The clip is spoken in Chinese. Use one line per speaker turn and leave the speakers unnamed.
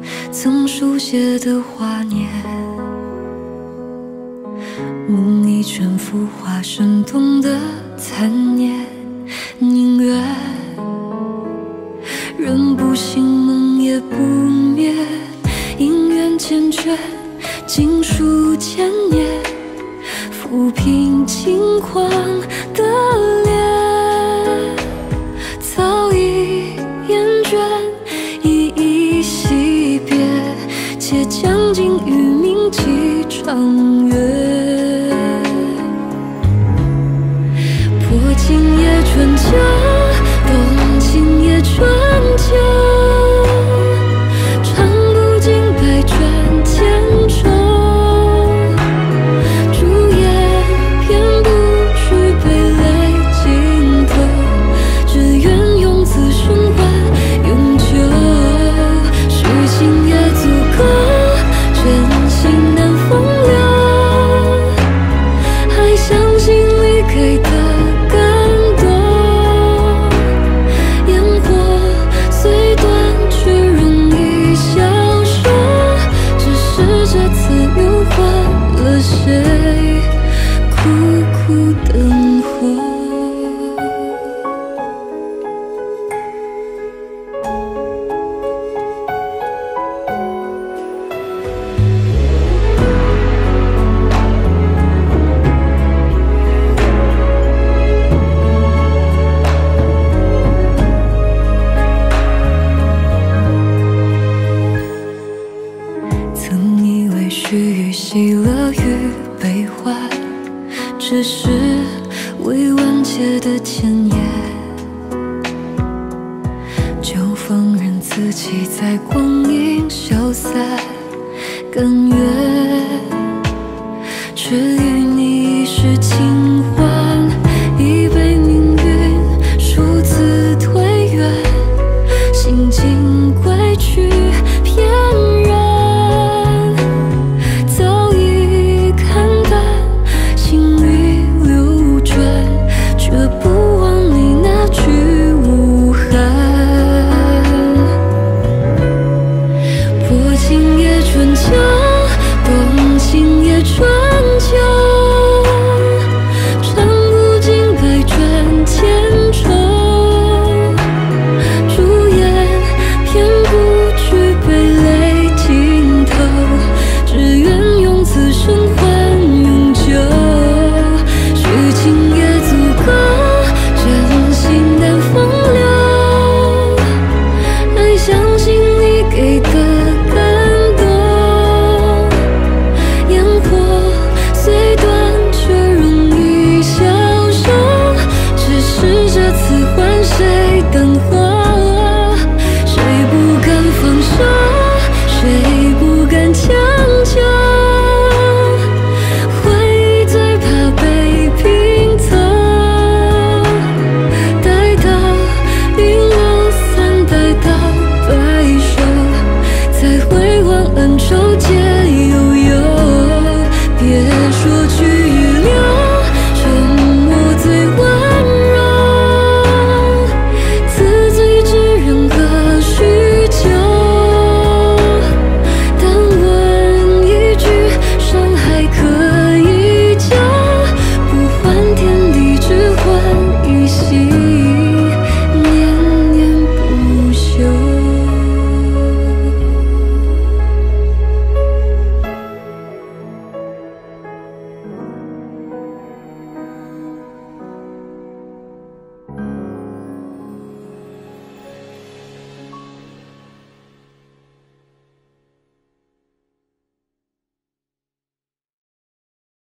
曾书写的华年，梦一尘浮华生动的残念，宁愿人不醒梦也不灭，因缘缱绻经书千年，抚平轻狂的脸，早已厌倦，一一惜别，且将尽余铭几场月。破今夜春秋，动今夜春秋，唱不尽百转千愁。朱颜偏不去悲泪尽头，只愿用此生换永久。虚情也足够，真心难风流，还相信你给的感动。烟火虽短，却容易消瘦，只是这次又换了谁，苦苦等候。曾以为须臾喜乐与悲欢，只是未完结的前言。就放任自己在光阴消散，甘愿却与你一时清欢，已被命运数次推远，心境归去偏然，早已看淡，心里流转，却不忘你那句无憾。破今夜春秋，动今夜春秋，唱不尽百转千愁。朱颜偏不去悲泪尽头，只愿用此生换永久。虚情也足够，真心难风流，还相信你给的感动。烟火虽短，却容易消瘦，只是这次换谁等候，谁不敢放手，谁不敢强求。回忆最怕被拼凑，待到云流散，待到白首，才会忘恩仇结